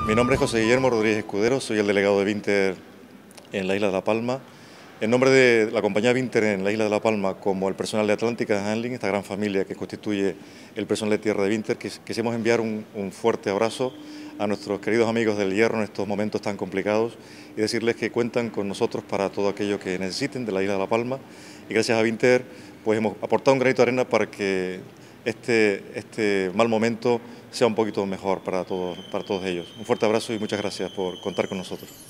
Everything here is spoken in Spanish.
Mi nombre es José Guillermo Rodríguez Escudero, soy el delegado de Vinter en la isla de La Palma. En nombre de la compañía Vinter en la isla de La Palma, como el personal de Atlántica Handling, esta gran familia que constituye el personal de tierra de Vinter, quisimos enviar un fuerte abrazo a nuestros queridos amigos del Hierro en estos momentos tan complicados y decirles que cuentan con nosotros para todo aquello que necesiten de la isla de La Palma. Y gracias a Vinter pues hemos aportado un granito de arena para que este mal momento sea un poquito mejor para todos ellos. Un fuerte abrazo y muchas gracias por contar con nosotros.